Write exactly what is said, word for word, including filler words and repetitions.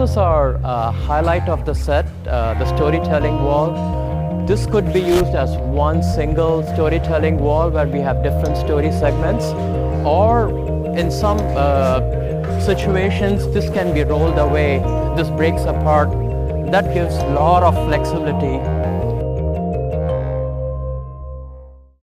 is our uh, highlight of the set, uh, the storytelling wall. This could be used as one single storytelling wall where we have different story segments, or in some uh, situations this can be rolled away, this breaks apart. That gives a lot of flexibility